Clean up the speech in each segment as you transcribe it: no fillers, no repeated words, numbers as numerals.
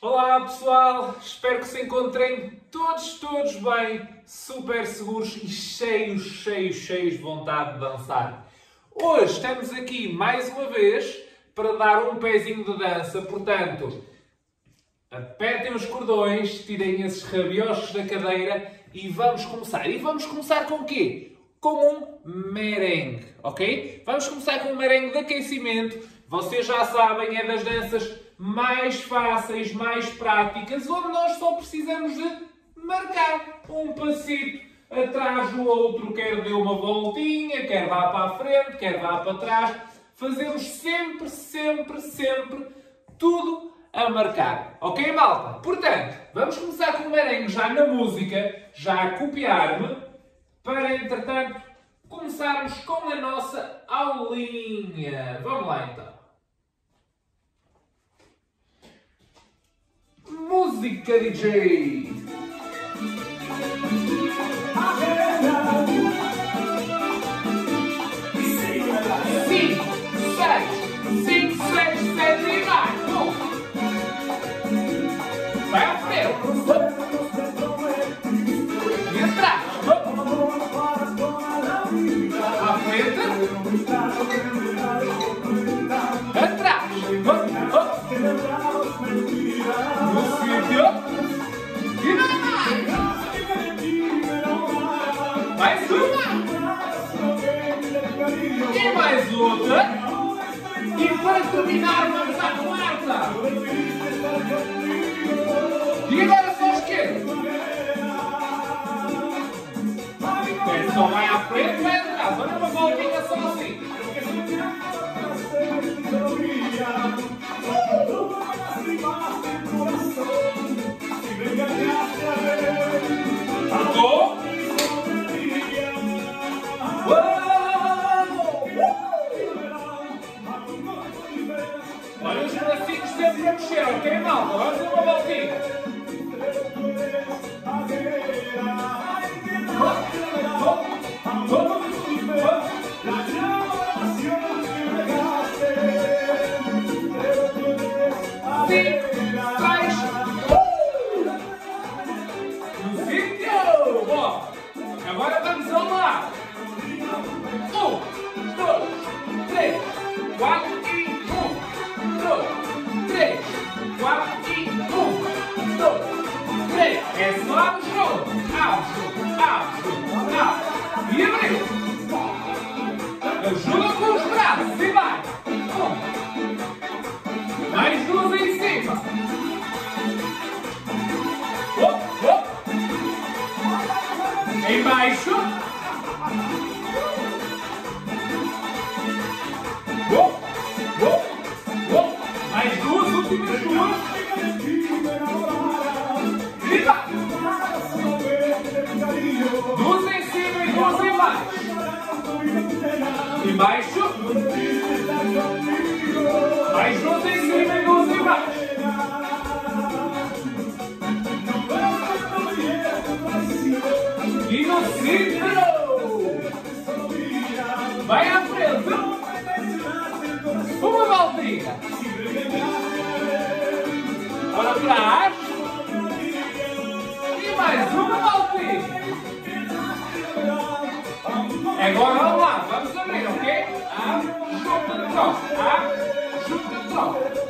Olá pessoal, espero que se encontrem todos bem, super seguros e cheios de vontade de dançar. Hoje estamos aqui mais uma vez para dar um pezinho de dança, portanto, apertem os cordões, tirem esses rabiostos da cadeira e vamos começar. E vamos começar com o quê? Com um merengue, ok? Vamos começar com um merengue de aquecimento. Vocês já sabem, é das danças mais fáceis, mais práticas, onde nós só precisamos de marcar um passito atrás do outro, quer dê uma voltinha, quer vá para a frente, quer vá para trás. Fazemos sempre tudo a marcar. Ok, malta? Portanto, vamos começar com o merengue já na música, já a copiar-me, para, entretanto, começarmos com a nossa aulinha. Vamos lá, então. Música, DJ! 5, 6, 7 e vai! Vai à frente! E atrás! À frente! Atrás! No sítio! E vai! Mais uma! E mais outra! E para terminar, vamos à quarta! E agora só a esquerda! É só vai à frente, vai atrás! Olha uma voltinha só assim! Voltou! Olha os bracinhos sempre a mexer, ok, malta? Vamos dar uma voltinha. No sítio! Bom, agora vamos ao lado. 1, 2, 3, 4 e 1, 2, 3, 4 e 1, 2, 3. É só abro o jogo. Abre. E abriu. Ajuda com os braços e vai. 1. Mais 2 em cima. Embaixo. Mais 2, últimas 2. E vai. 2 em cima e 2 embaixo. Embaixo. Mais 2 em cima e 2 embaixo. E no centro. Vai à frente. Uma voltinha. Para trás. E mais uma voltinha. Agora vamos lá. Vamos abrir, ok? Abre, junta, troca. Abre, junta, troca.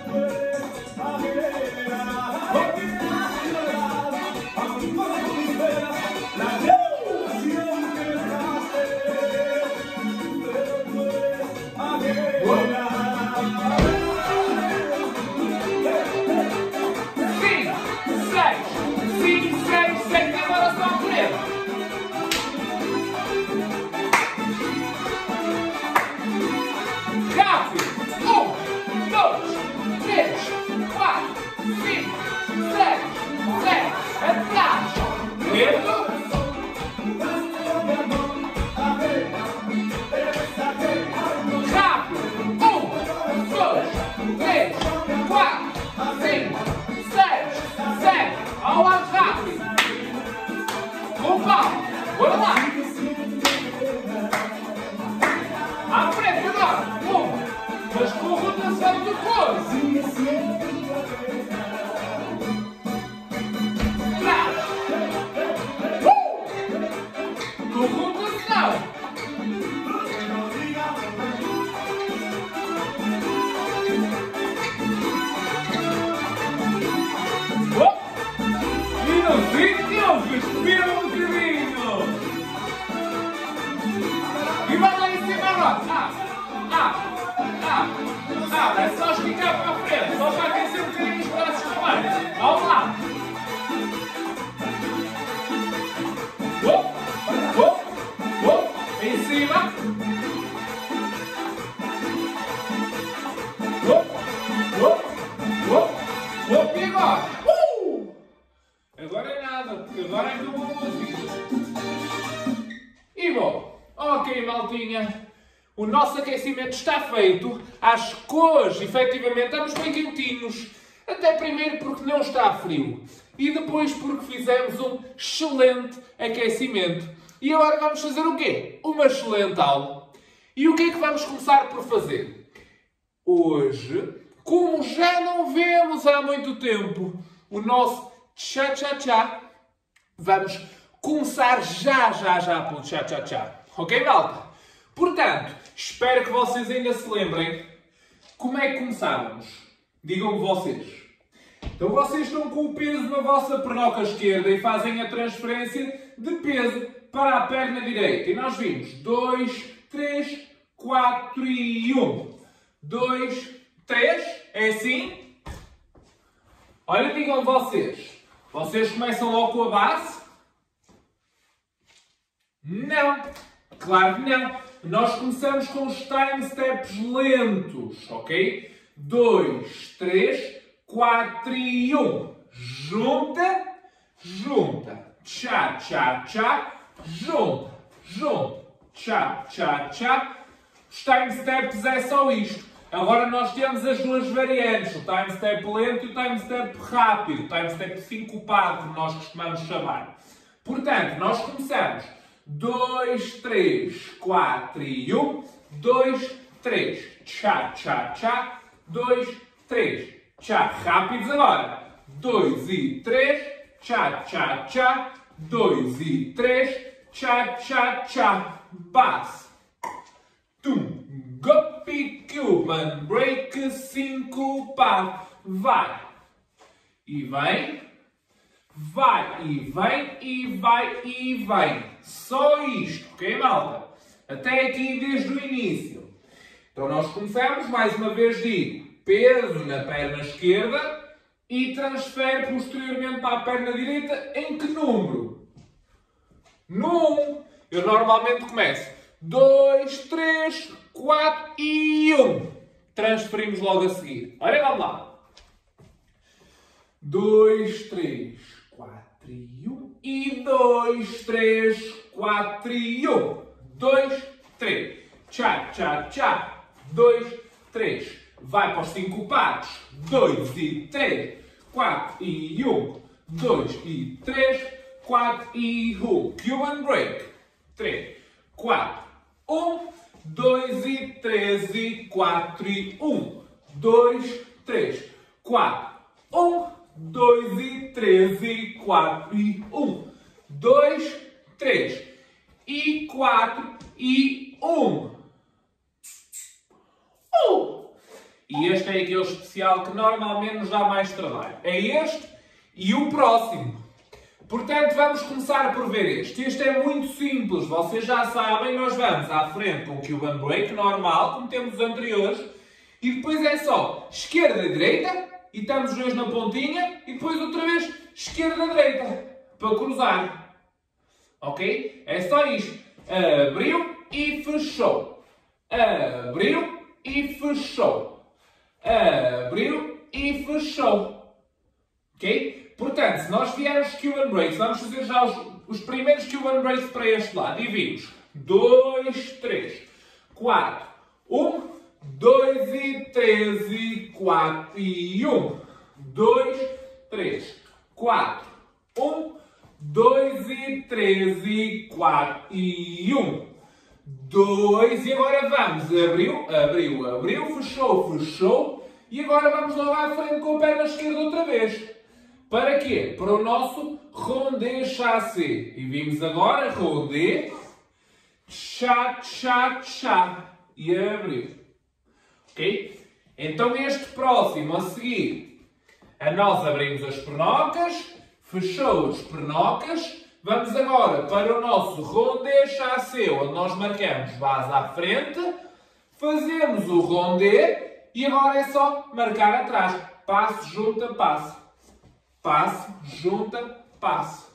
Bora lá! À frente agora! Mas com rotação de cor! Não, respira um bocadinho. E vai lá em cima agora. É só esticar para a frente, só para aquecer um bocadinho os braços também. Vamos lá. Em cima. E agora? Agora é nada, porque agora é que eu vou música. E bom, ok maltinha, o nosso aquecimento está feito. Acho que hoje, efetivamente, estamos bem quentinhos. Até primeiro porque não está frio. E depois porque fizemos um excelente aquecimento. E agora vamos fazer o quê? Uma excelente aula. E o que é que vamos começar por fazer? Hoje, como já não vemos há muito tempo o nosso tchá-tchá-tchá, vamos começar já pelo tchá-tchá-tchá. Ok, malta? Portanto, espero que vocês ainda se lembrem como é que começávamos. Digam-me vocês. Então vocês estão com o peso na vossa pernoca esquerda e fazem a transferência de peso para a perna direita. E nós vimos 2, 3, 4 e 1. 2, 3. É assim? Olha, digam vocês. Vocês começam logo com a base? Não. Claro que não. Nós começamos com os time steps lentos, ok? 2, 3, 4 e 1. Junta, junta. Tchá, tchá, tchá. Junta, junta. Tchá, tchá, tchá. Os time steps é só isto. Agora nós temos as duas variantes. O time step lento e o time step rápido. O time step sincopado, como nós costumamos chamar. Portanto, nós começamos 2, 3, 4 e 1. 2, 3. Tchá, tchá, tchá. 2, 3. Tchá. Rápidos agora. 2 e 3. Tchá, tchá, tchá. 2 e 3. Tchá, tchá, tchá. Base. Tum. Guppy Cuban Break sincopado. Vai. E vem. Vai e vem, e vai e vem. Só isto, ok, malta? Até aqui desde o início. Então nós começamos, mais uma vez digo, peso na perna esquerda e transfere posteriormente para a perna direita em que número? No 1. Eu normalmente começo 2, 3, 4 e 1. Transferimos logo a seguir. Olha, vamos lá. 2, 3, 4 e 1. E 2, 3, 4 e 1. 2, 3. Tchá, tchá, tchá. 2, 3. Vai para os sincopados. 2 e 3. 4 e 1. 2 e 3. 4 e 1. Cuban break. 3, 4, 1. 2 e 3 e 4 e 1. 2, 3, 4, 1. 2 e 3 e 4 e 1. 2, 3 e 4 e 1. E este é aquele especial que normalmente nos dá mais trabalho. É este e o próximo. Portanto, vamos começar por ver este. Este é muito simples. Vocês já sabem, nós vamos à frente com o Cuban Break normal, como temos os anteriores. E depois é só esquerda e direita. E estamos os dois na pontinha. E depois outra vez esquerda e direita. Para cruzar. Ok? É só isto. Abriu e fechou. Abriu e fechou. Abriu e fechou. Ok? Portanto, se nós viermos Cuban Breaks, vamos fazer já os primeiros Cuban Breaks para este lado. E vimos 2, 3, 4, 1, 2 e 3 e 4 e 1. 2, 3, 4, 1, 2 e 3 e 4 e 1. 2 e agora vamos. Abriu, abriu, abriu, fechou, fechou. E agora vamos logo à frente com a perna esquerda outra vez. Para quê? Para o nosso rondé chassé. E vimos agora rondé, chá, chá, chá. E abriu. Ok? Então este próximo a seguir, nós abrimos as pernocas, fechou as pernocas. Vamos agora para o nosso rondé chassé, onde nós marcamos base à frente, fazemos o rondé e agora é só marcar atrás. Passo, junta, passo. Passo, junta, passo.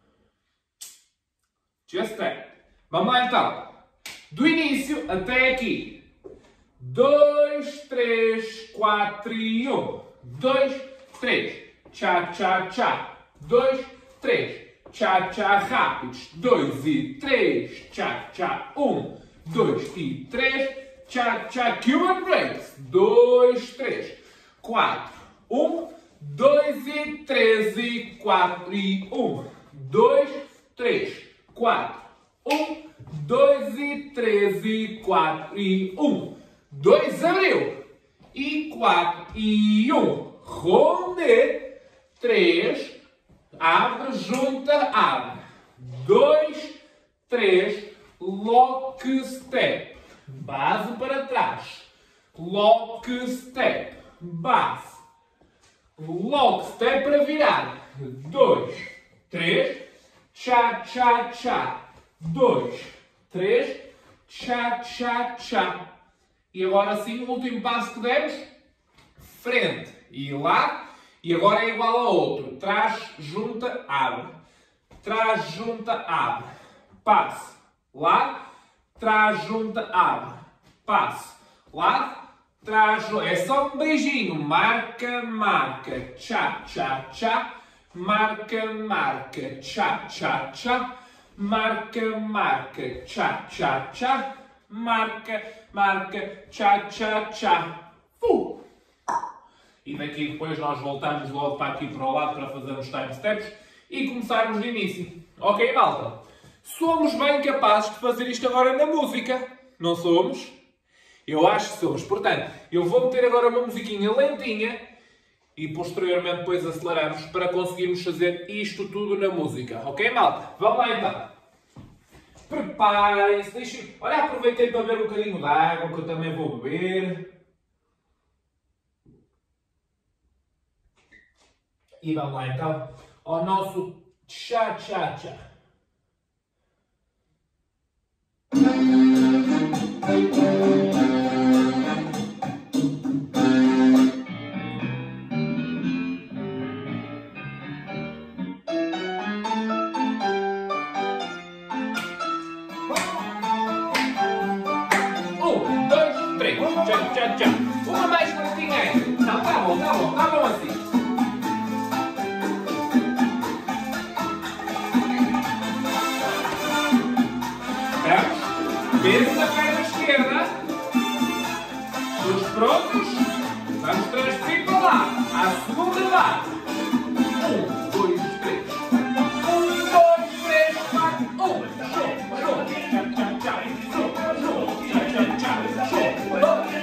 Just that. Vamos lá então. Do início até aqui. 2, 3, 4 e 1. 2, 3. Tchá, tchá, tchá. 2, 3. Tchá, tchá, rápidos. 2 e 3. Tchá, tchá. 1, 2 e 3. Tchá, tchá, Cuban breaks. 2, 3, 4. 1, 2 e 3 e 4 e 1. 2, 3, 4. 1, 2 e 3 e 4 e 1. 2 abriu. E 4 e 1. Rondé. 3. Abre, junta, abre. 2, 3. Lock, step. Base para trás. Lock, step. Base. Lock, step para virar. 2, 3. Tchá, tchá, tchá. 2, 3. Tchá, tchá, tchá. E agora sim, o último passo que demos. Frente e lado. E agora é igual a outro. Trás, junta, abre. Trás, junta, abre. Passo. Lado. Trás, junta, abre. Passo. Lado. Trás, junta. É só um beijinho. Marca, marca. Tchá, tchá, tchá. Marca, marca. Tchá, tchá, tchá. Marca, marca. Tchá, tchá, tchá. Marca, marca. Tchá, tchá, tchá. E daqui depois nós voltamos logo para aqui para o lado para fazermos time steps e começarmos de início. Ok, malta? Somos bem capazes de fazer isto agora na música. Não somos? Eu acho que somos. Portanto, eu vou meter agora uma musiquinha lentinha e posteriormente depois aceleramos para conseguirmos fazer isto tudo na música. Ok, malta? Vamos lá então. Preparem-se. Olha, aproveitei para beber um bocadinho de água que eu também vou beber. E vamos lá então ao nosso tchá-tchá-tchá. Tchá-tchá-tchá. Uma mais curtinha é. Não, tá bom assim. Peso da perna esquerda. Todos prontos? Vamos transferir para lá. À segunda base. 1, 2, 3. 1, 2, 3, 4. 1. Show. Tchá-tchá-tchá. Show. Tchá-tchá-tchá. Show.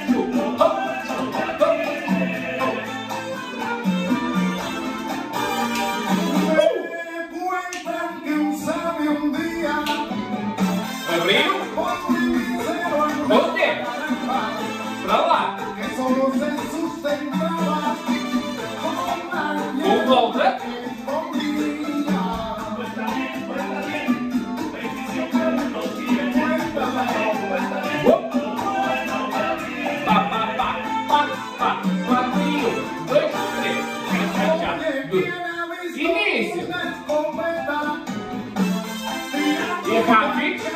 Abriu. Voltei. Para lá. Volta. Início. E rápido.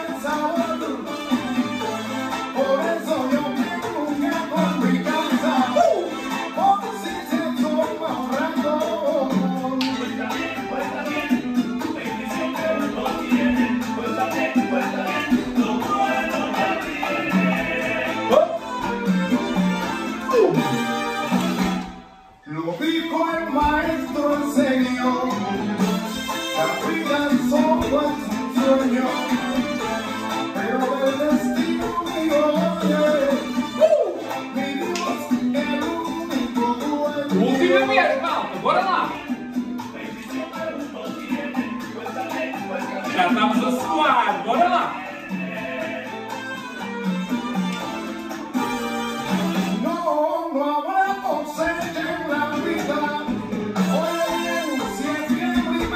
Lo dijo el maestro, enseñó, la vida solo es un sueño, pero el destino mío mi Dios, el único dueño. Última vez, malta, bora lá! Já estamos a suar, bora lá! No habrá cosecha en la vida, oye bien, si es que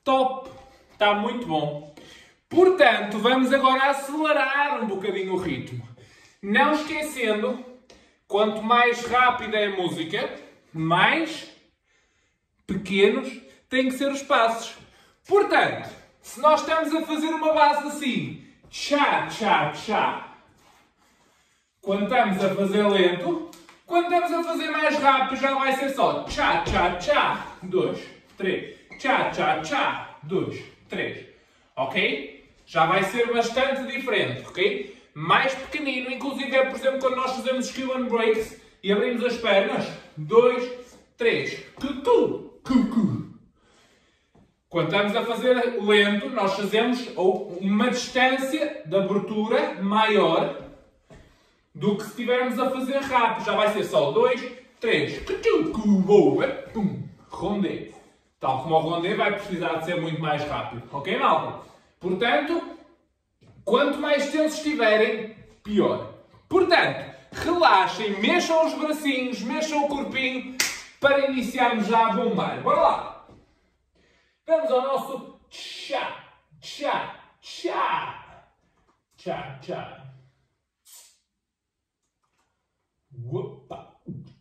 Top! Está muito bom. Portanto, vamos agora acelerar um bocadinho o ritmo. Não esquecendo, quanto mais rápida é a música, mais pequenos têm que ser os passos. Portanto, se nós estamos a fazer uma base assim, tchá, tchá, tchá, quando estamos a fazer lento, quando estamos a fazer mais rápido já vai ser só tchá, tchá, tchá, 2, 3, tchá, tchá, tchá, 2, 3, ok? Já vai ser bastante diferente, ok? Mais pequenino, inclusive é, por exemplo, quando nós fazemos skill and breaks e abrimos as pernas, 2, 3, cucu, cucu. Quando estamos a fazer lento, nós fazemos uma distância de abertura maior do que se estivermos a fazer rápido. Já vai ser só 2, 3, pum, rondê. Tal como o rondê vai precisar de ser muito mais rápido. Ok, malta? Portanto, quanto mais tensos estiverem, pior. Portanto, relaxem, mexam os bracinhos, mexam o corpinho para iniciarmos já a bombar. Bora lá! Vamos ao nosso tchá, tchá, tchá, tchá, tchá. Opa.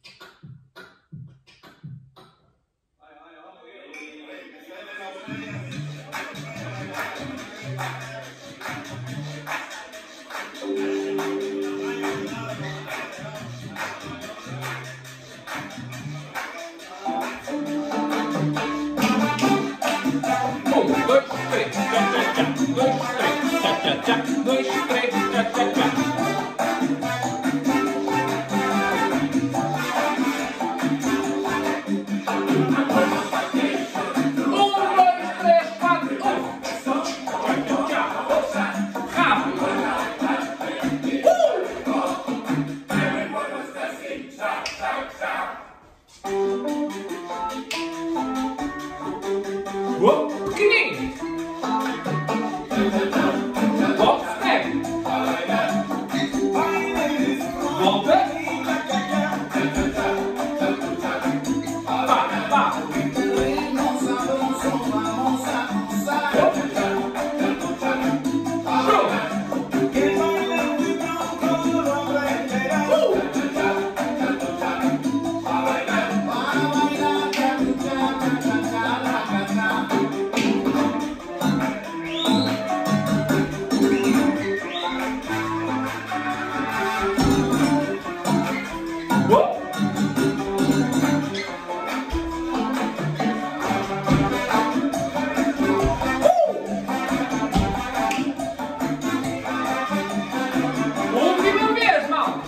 Pequenininho. Box step. Volta. Pá, pá. Última vez, mal.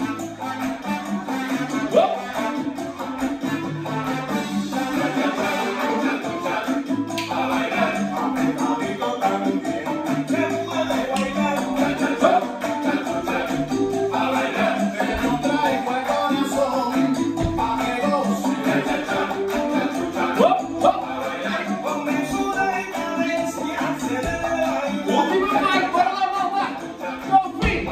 Última mais, bora lá, malta. No fim.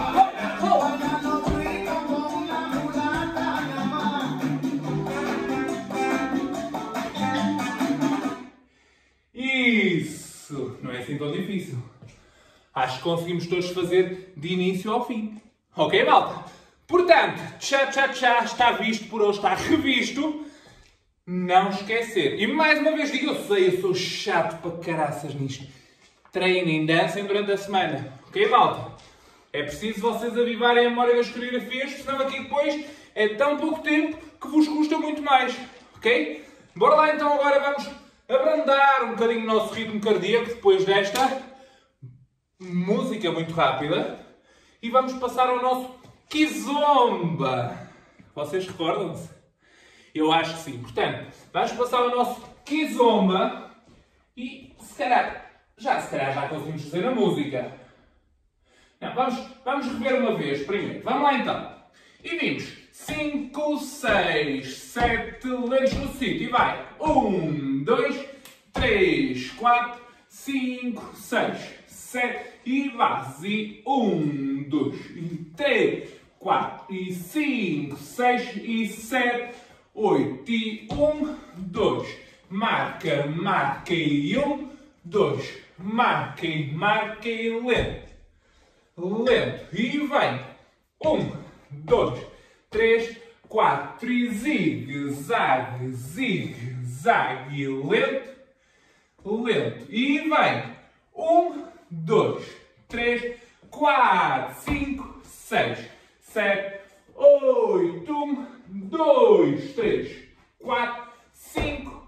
Isso! Não é assim tão difícil. Acho que conseguimos todos fazer de início ao fim. Ok, malta? Portanto, tchá, tchá, tchá, está visto por hoje, está revisto. Não esquecer. E mais uma vez digo, eu sei, eu sou chato para caraças nisto. Treinem, dancem durante a semana. Ok, malta? É preciso vocês avivarem a memória das coreografias, senão aqui depois é tão pouco tempo que vos custa muito mais. Ok? Bora lá então agora vamos abrandar um bocadinho o nosso ritmo cardíaco depois desta música muito rápida. E vamos passar ao nosso Kizomba. Vocês recordam-se? Eu acho que sim. Portanto, vamos passar ao nosso Kizomba e se calhar já conseguimos fazer a música. Não, vamos rever uma vez primeiro. Vamos lá então. E vimos 5, 6, 7 lentos no sítio. E vai. 1, 2, 3, 4, 5, 6, 7. E vás. E 1, 2, e 3, 4, e 5, 6, e 7, 8. E 1, 2. Marca, marca. E 1, 2. Marquem, marquem lento. Lento. E vem. 1, 2, 3, 4. E zigue-zague, zigue-zague. Lento. Lento. E vem. 1, 2, 3, 4, 5, 6, 7, 8. 1, 2, 3, 4, 5,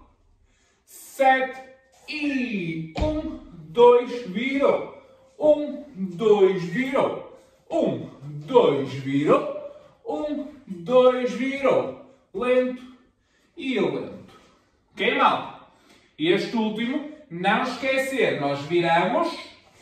7 e 1, 2, virou. 1, 2, virou. 1, 2, virou. 1, 2, virou. Lento e lento. Ok, malta? E este último, não esquecer, nós viramos.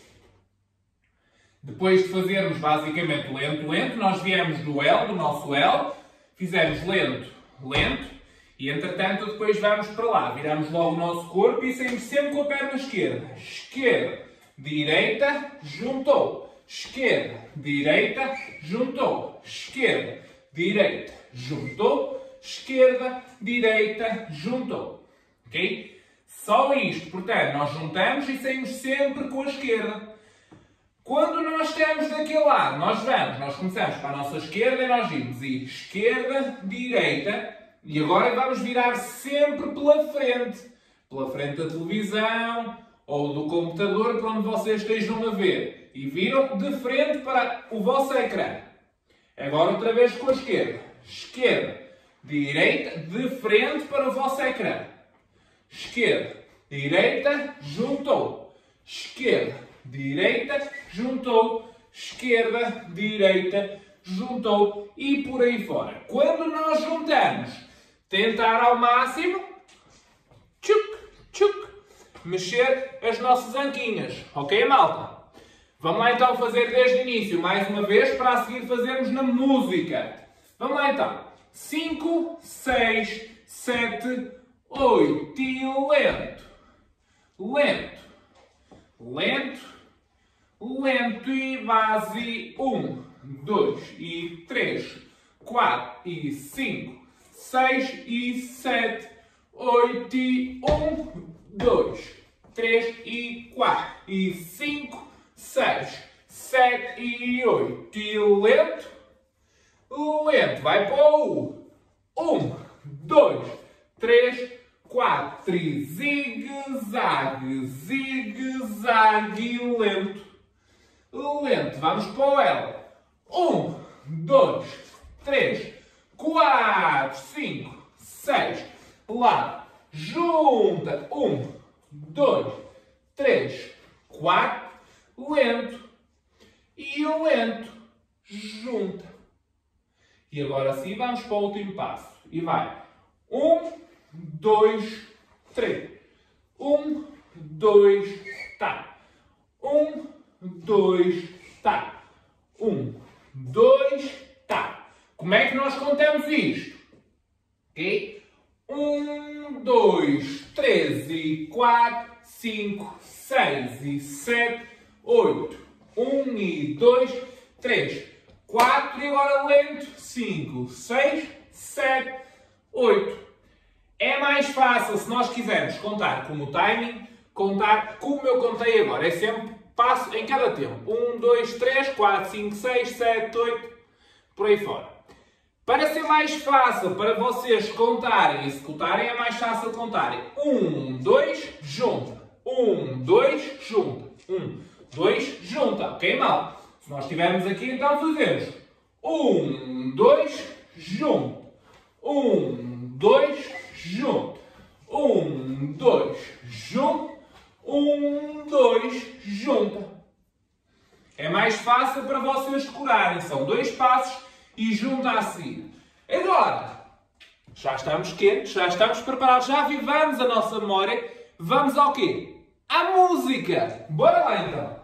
Depois de fazermos basicamente lento, lento, nós viemos do L, do nosso L, fizemos lento, lento, e entretanto depois vamos para lá. Viramos logo o nosso corpo e saímos sempre com a perna esquerda. Esquerda, direita, juntou. Esquerda, direita, juntou. Esquerda, direita, juntou. Esquerda, direita, juntou. Ok? Só isto. Portanto, nós juntamos e saímos sempre com a esquerda. Quando nós estamos daquele lado, nós começamos para a nossa esquerda e nós vimos esquerda, direita, e agora vamos virar sempre pela frente da televisão ou do computador para onde vocês estejam a ver. E viram de frente para o vosso ecrã. Agora outra vez com a esquerda. Esquerda, direita, de frente para o vosso ecrã. Esquerda, direita, juntou. Esquerda, direita, juntou. Esquerda, direita, juntou. E por aí fora. Quando nós juntamos, tentar ao máximo, tchuc, tchuc, mexer as nossas anquinhas. Ok, malta? Vamos lá então fazer desde o início, mais uma vez, para a seguir fazermos na música. Vamos lá então. 5, 6, 7, 8 e lento. Lento. Lento. Lento e base. 1, 2 e 3, 4 e 5, 6 e 7, 8 e 1, 2, 3 e 4 e 5, 6, 7 e 8 e lento, lento, vai para o 1, 2, 3, 4 e zigue-zague, zigue-zague e lento, lento, vamos para o L, 1, 2, 3, 4, 5, 6, lá, junta, 1, 2, 3, 4, lento e lento, junta. E agora sim vamos para o último passo. E vai. 1, 2, 3. 1, 2, tá. 1, 2, tá. 1, 2, tá. Como é que nós contamos isto? Ok? 1, 2, 3 e 4, 5, 6 e 7, 8. 1 e 2, 3, 4 e agora lento. 5, 6, 7, 8. É mais fácil se nós quisermos contar como timing, contar como eu contei agora. É sempre passo em cada tempo. 1, 2, 3, 4, 5, 6, 7, 8, por aí fora. Para ser mais fácil para vocês contarem e executarem, é mais fácil contarem. 1, 2, junta. 1, 2, junta. 1, 2, junta. Ok, mal? Se nós estivermos aqui, então fazemos 1, 2, junta. 1, 2, junta. 1, 2, junta. 1, 2, junta. É mais fácil para vocês decorarem. São 2 passos e junta a seguir. Agora, já estamos quentes, já estamos preparados, já avivamos a nossa memória. Vamos ao quê? À música! Bora lá então!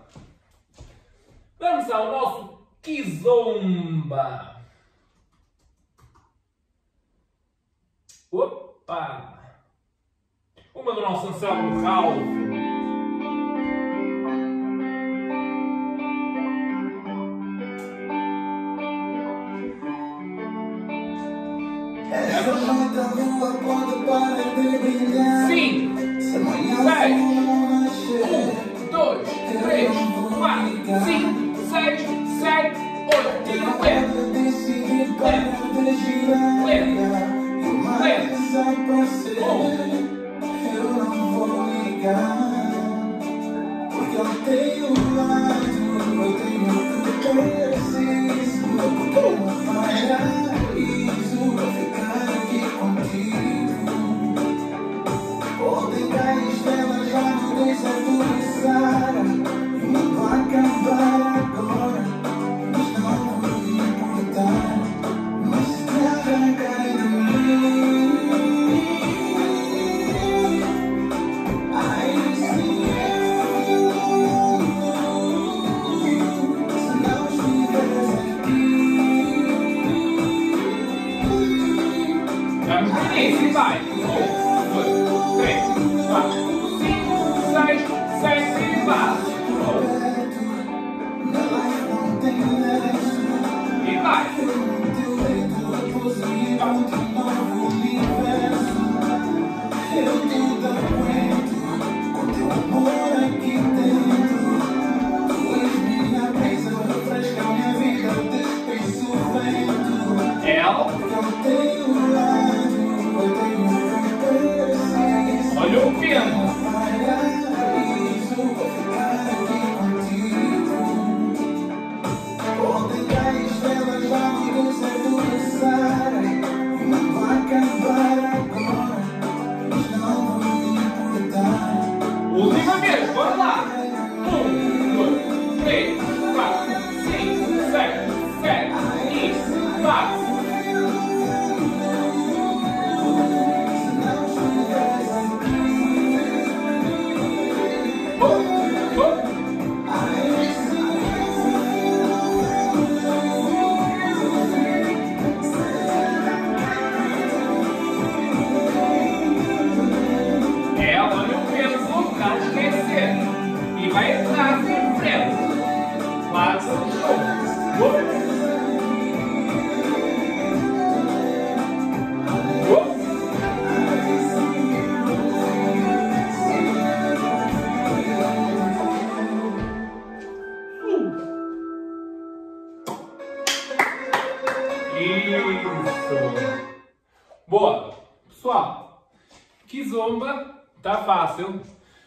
Vamos ao nosso Kizomba! Opa! Uma do nosso Anselmo Ralph. Essa noite a lua pode parar de brilhar. 5, Se amanhã 6, o sol 1, 2, 3, 4, 5, 6, 7, 8. E lento. Eu não vou ligar, porque eu tenho lado, eu tenho o que eu preciso, uma paraíso, vou ficar aqui contigo. Ontem das estrelas já não deixa começar, e não vai acabar agora, mas não vou me importar, mas se te arrancar de mim. E vai! 1, 2, 3, 4, 5, 6, 7 e vai! E vai! Eu tudo aguento com teu amor aqui dentro. Tu és minha brisa, refresca minha vida, eu dispenso o vento. Eu tenho lado, eu tenho o que eu preciso. Olha o vento! Paraíso, vou ficar aqui contigo. Ontem das estrelas já não deixa começar, não vai acabar agora, mas não vou me importar. Última vez, bora lá! 1, 2, 3, 4, 5, 6, 7 e vai! Vai entrar em frente. Faz o show. Isso. Boa. Pessoal, Kizomba está fácil.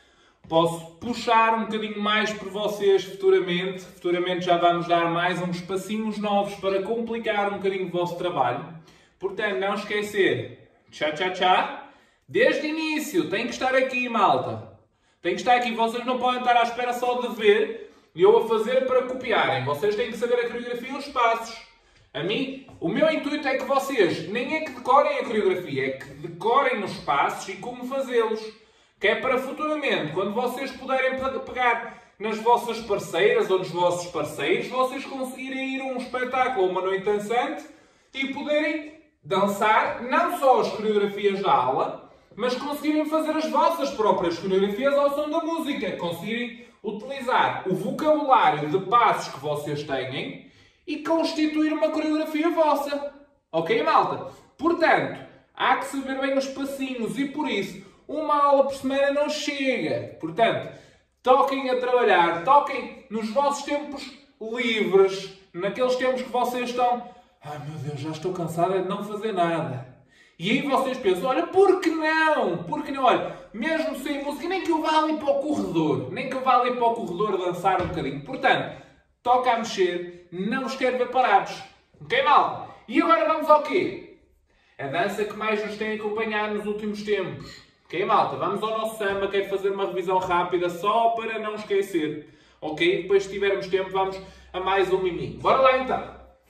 Posso puxar um bocadinho mais por vocês futuramente. Futuramente já vamos dar mais uns passinhos novos para complicar um bocadinho o vosso trabalho. Portanto, não esquecer. Tchá, tchá, tchá. Desde o início. Tem que estar aqui, malta. Tem que estar aqui. Vocês não podem estar à espera só de ver e eu a fazer para copiarem. Vocês têm que saber a coreografia e os passos. A mim, o meu intuito é que vocês nem é que decorem a coreografia, é que decorem os passos e como fazê-los. Que é para futuramente, quando vocês puderem pegar nas vossas parceiras ou nos vossos parceiros, vocês conseguirem ir a um espetáculo ou uma noite dançante e poderem dançar não só as coreografias da aula, mas conseguirem fazer as vossas próprias coreografias ao som da música. Conseguirem utilizar o vocabulário de passos que vocês têm e constituir uma coreografia vossa. Ok, malta? Portanto, há que saber bem os passinhos e por isso uma aula por semana não chega. Portanto, toquem a trabalhar, toquem nos vossos tempos livres, naqueles tempos que vocês estão... Ai meu Deus, já estou cansada de não fazer nada. E aí vocês pensam, olha, por que não? Por que não? Olha, mesmo sem música, nem que eu vá ali para o corredor. Nem que eu vá ali para o corredor dançar um bocadinho. Portanto, toca a mexer, não vos quero ver parados. Ok, malta? E agora vamos ao quê? A dança que mais nos tem acompanhado nos últimos tempos. Ok, malta? Vamos ao nosso samba. Quero fazer uma revisão rápida só para não esquecer. Ok? Depois, se tivermos tempo, vamos a mais um miminho. Bora lá, então.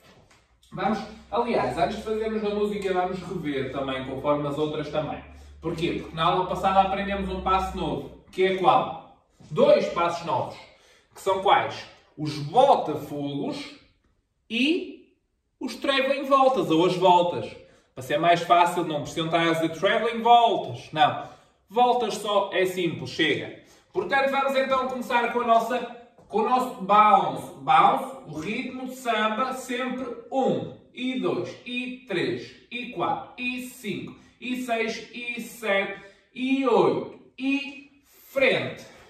Vamos, aliás, antes de fazermos a música, vamos rever também, conforme as outras também. Porquê? Porque na aula passada aprendemos um passo novo. Que é qual? 2 passos novos. Que são quais? Os bota-fogos e os travelling voltas, ou as voltas. Para ser mais fácil, não precisam estar a dizer travelling voltas. Não. Voltas só é simples, chega. Portanto, vamos então começar com o nosso bounce. Bounce, o ritmo de samba, sempre 1, e 2, e 3, e 4, e 5, e 6, e 7, e 8, e frente.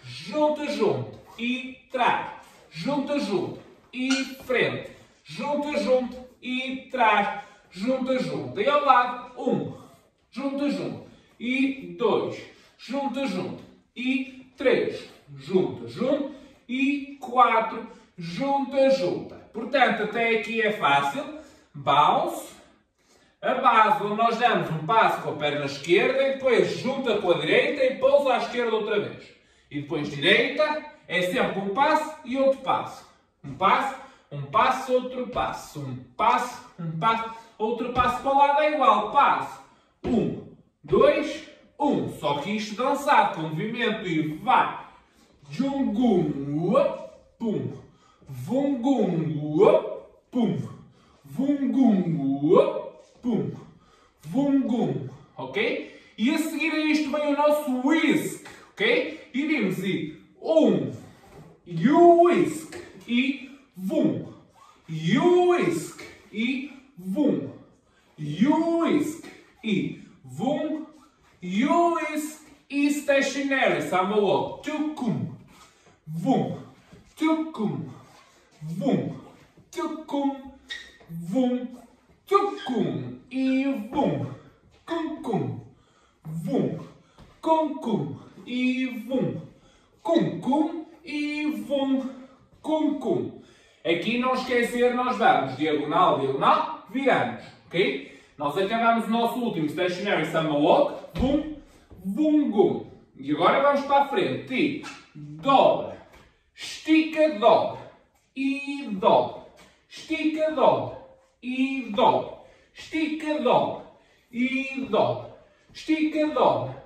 junta, junta e trás, junta, junta e frente, junta, junta e trás, junta, junta e ao lado, 1, junta, junta e 2, junta, junta e 3, junta, junta e 4, junta, junta. Portanto, até aqui é fácil. Bounce. A base, onde nós damos um passo com a perna esquerda e depois junta com a direita e pousa à esquerda outra vez. E depois direita, é sempre um passo e outro passo. Um passo, outro passo. Um passo, outro passo para o lado é igual. Passo. 1, 2, 1. Só que isto dançado com movimento e vai. Jungum, pum. Vungum, pum. Vungum, pum. Vungum. Ok? E a seguir a isto vem o nosso whisk. Ok? E vimos e 1. Whisk. E vum. Whisk. E vum. Whisk. E vum. Whisk. E stationary. Samba walk. Tukum. Vum. Tukum. Vum. Tukum. Vum. Tukum. E vum. Cum cum. Vum. Cum cum. E vum. Cum cum. E vum. Cum cum. Aqui não esquecer, nós vamos diagonal, diagonal, viramos. Ok? Nós acabamos o nosso último stationary samba walk. Vum. Vum gum. E agora vamos para a frente. E dobra. Estica, dobra. E dobra. Estica, dobra. E dobra. Estica, dobra. E dobra. Estica, dobra.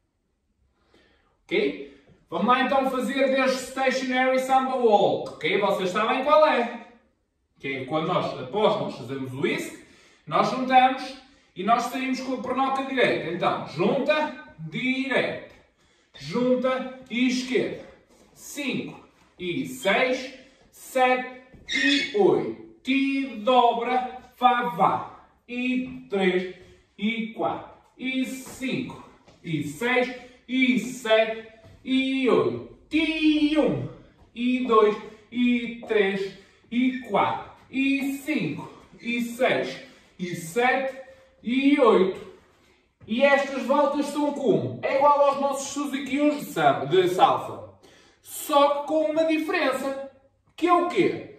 Ok? Vamos lá então fazer deste stationary samba walk. Ok? Vocês sabem qual é. Que é quando após nós fazemos o whisk, nós juntamos e nós saímos com a pernoca direita. Então, junta, direita. Junta e esquerda. 5 e 6, 7 e 8. E dobra, vá. E 3 e 4. E 5 e 6 e 7 e 8. E 1 e 2 e 3 e 4 e 5 e 6 e 7 e 8. E estas voltas são como? É igual aos nossos Suzukius de salsa. Só que com uma diferença. Que é o quê?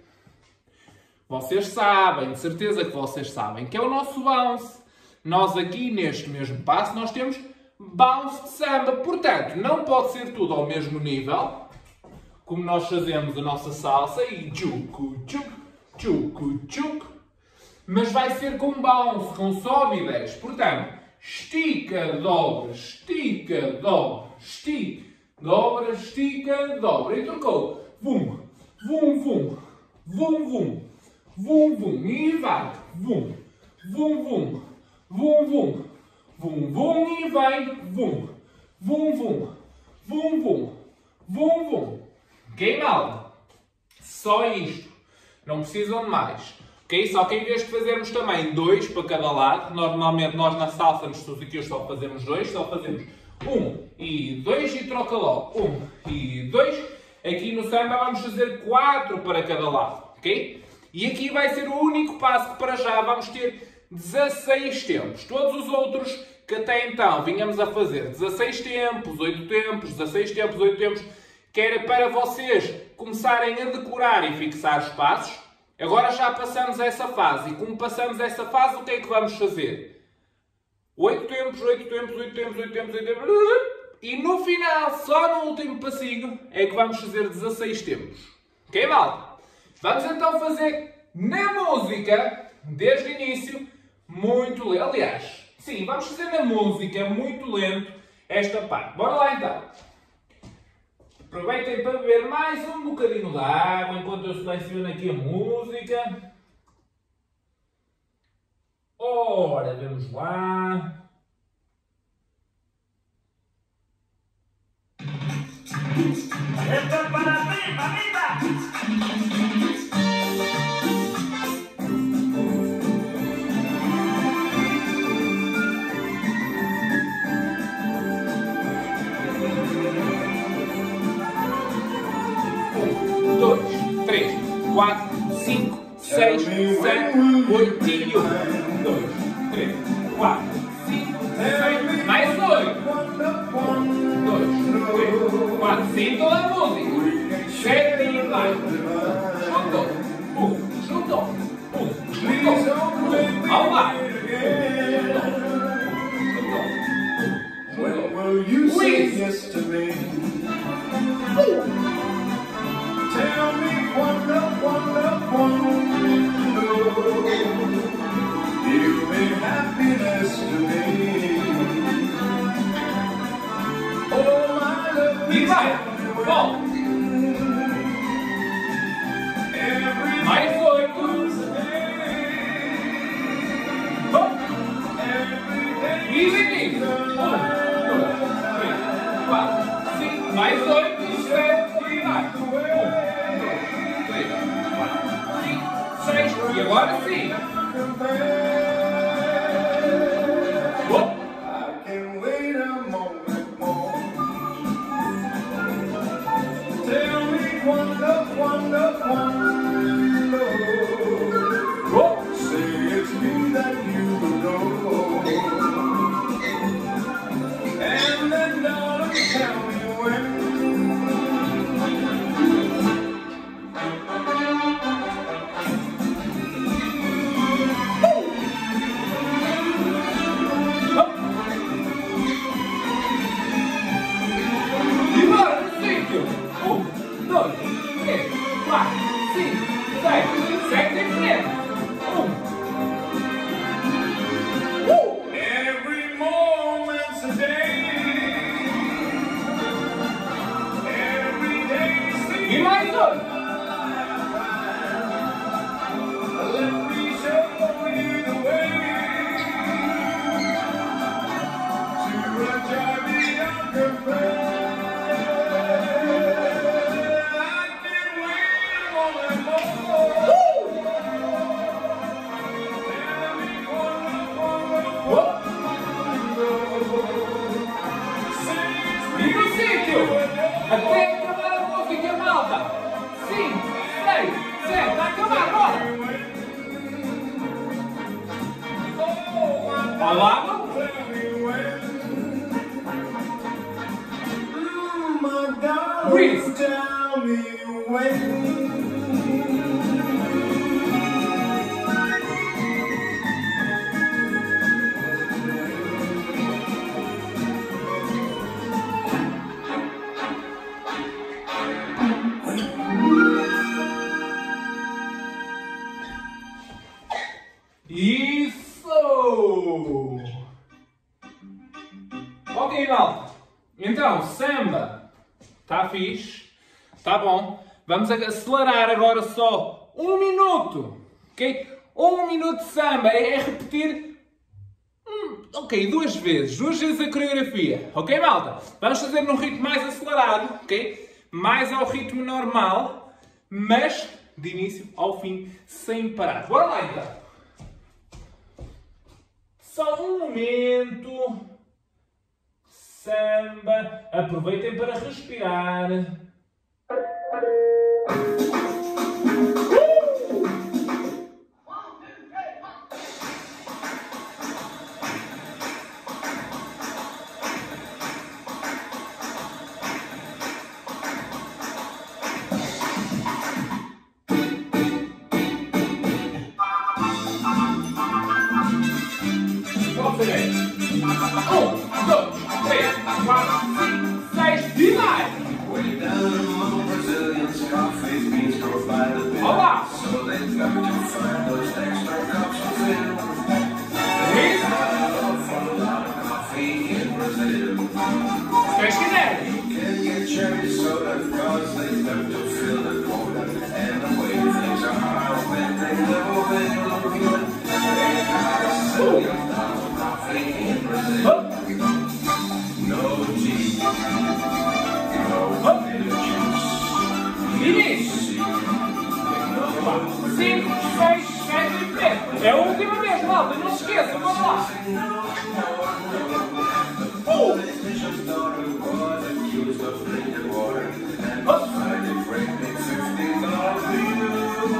Vocês sabem, de certeza que vocês sabem, que é o nosso bounce. Nós aqui, neste mesmo passo, nós temos bounce de samba. Portanto, não pode ser tudo ao mesmo nível, como nós fazemos a nossa salsa, e tchucu, tchuc, tchucu, tchuc, mas vai ser com bounce, com sobe e desce. Portanto, estica, dobra, estica, dobra, estica, dobra, estica, dobra. E trocou. Vum, vum, vum, vum, vum, vum, vum. E vai. Vum, vum, vum, vum, vum, vum, vum. E vai. Vum, vum, vum, vum, vum, vum, vum. Ok, malta? Só isto. Não precisam de mais. Ok? Só que em vez de fazermos também 2 para cada lado, normalmente nós na salsa nos Suzukius só fazemos 2, só fazemos 1 e 2 e troca logo. 1 e 2. Aqui no samba vamos fazer 4 para cada lado. Ok? E aqui vai ser o único passo que para já vamos ter 16 tempos. Todos os outros que até então vinhamos a fazer 16 tempos, 8 tempos, 16 tempos, 8 tempos, que era para vocês começarem a decorar e fixar os passos. Agora já passamos essa fase. E como passamos essa fase, o que é que vamos fazer? 8 tempos, 8 tempos, 8 tempos, 8 tempos, 8 tempos. E no final, só no último passinho, é que vamos fazer 16 tempos. Ok, malta? Vamos então fazer na música, desde o início, muito lento. Aliás, sim, vamos fazer na música, muito lento, esta parte. Bora lá então. Aproveitem para beber mais um bocadinho de água enquanto eu seleciono aqui a música. Ora, vamos lá. Esto es para ti, mamita. 4, 5, 6, 7, 8 e 1. 2, 3, 4, 5, 6, mais 8. 1, 2, 3, 4, 5, toda a música. 7 e mais. Juntou. Juntou. Juntou. Ao lado. When will you say yes to me? Tell me quando. You mean happiness to me. Oh, my love. E vai. Bom. Mais 8. E vem. 1, 2, 3, 4, 5, mais 8, 7 e mais. 1, 2, 3, 4, 5, 6 e agora sim. I can wait a moment more. Tell me quando. Say it's me that you adore. And then darling, tell me when. E bora no sítio. 1, 2, 3, 4, 5, 6, 7 em frente. Every moment's a day. Every day E mais 8. let me show you the way to a journey of compare. I can wait a moment more. Tell me quando. E no sítio. Até acabar a música, malta. 5, 6, 7. Está a acabar, bora. Ao lado. My darling, Breathe. tell me when. Isso! Ok, malta. Então, samba. Está fixe. Está bom. Vamos acelerar agora só 1 minuto. Ok? 1 minuto de samba. É repetir... ok, 2 vezes. 2 vezes a coreografia. Ok, malta? Vamos fazer num ritmo mais acelerado. Ok? Mais ao ritmo normal. Mas de início ao fim, sem parar. Bora lá, então. Só um momento. Samba. Aproveitem para respirar. Vamos ver. 1, 2, 3, 4, 5, 6 e mais. Way down among Brazilians, coffee beans grow by the bin. Olá. So they've got to find those extra cups to fill. Isso. For a lot of coffee in Brazil. Vocês quiserem. Can get cherry soda, cause they've got to fill the quota. And the way things are, I bet they never will. They got a zillion dollar coffee in Brazil. No tea, no bitter juice. Início. 5, 6, 7 e 3. É a última vez, malta. Não se esqueçam. Vamos lá. Politician's daughter was accused of drinking water and was fined a great big $50 bill.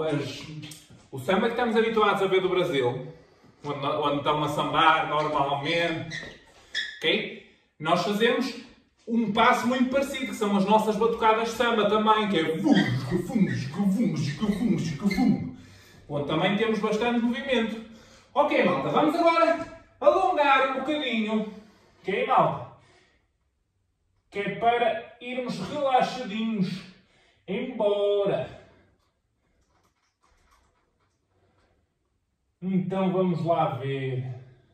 o samba que estamos habituados a ver do Brasil, onde estão a sambar normalmente, ok? Nós fazemos um passo muito parecido, que são as nossas batucadas de samba também, que é onde também temos bastante movimento. Ok, malta, vamos agora alongar um bocadinho, ok, malta? Que é para irmos relaxadinhos embora. Então vamos lá ver.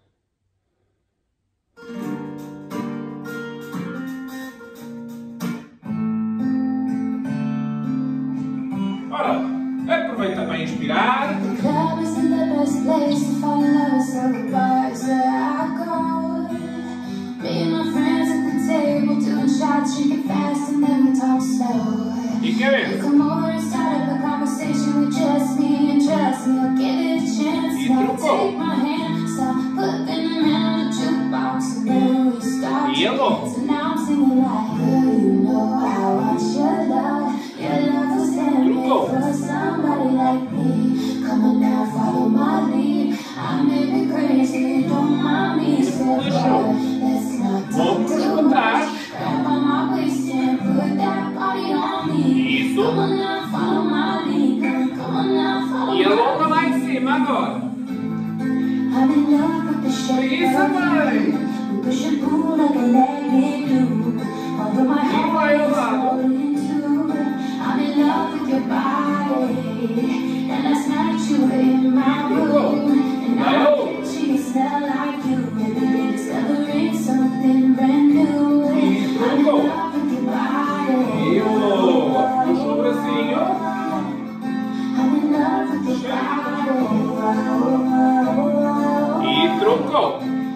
Ora, aproveita para inspirar. E quer ver? E trocou. E é bom. Trocou. Vamos para trás. Isso. E alonga lá em cima agora. Isso, mãe. E vai ao lado. Puxa o bracinho. E trocou.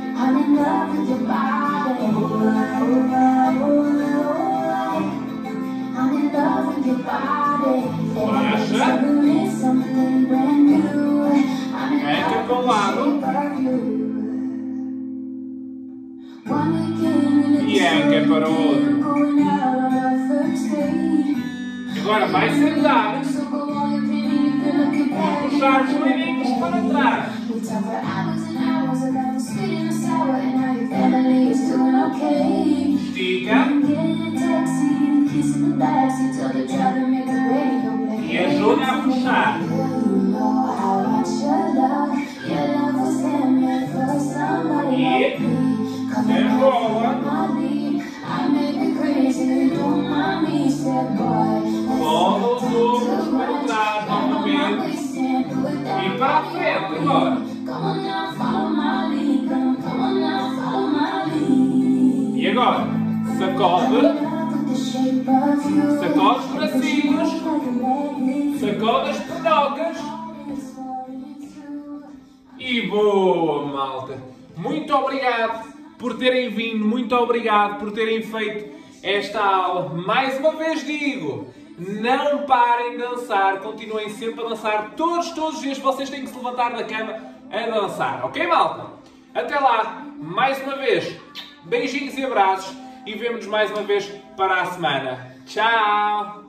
Baixa. Anca para um lado. E anca para o outro. Agora vai sentar. Puxar os joelhinhos para trás. Estica. E ajuda a puxar. E enrola. Volta os ombros para trás novamente. E para a frente agora. E agora, sacode. Sacode os bracinhos. Sacode as pernocas. E boa, malta. Muito obrigado por terem vindo. Muito obrigado por terem feito esta aula. Mais uma vez digo, não parem de dançar. Continuem sempre a dançar. Todos os dias vocês têm que se levantar da cama a dançar. Ok, malta? Até lá. Mais uma vez, beijinhos e abraços. E vemo-nos mais uma vez para a semana. Tchau!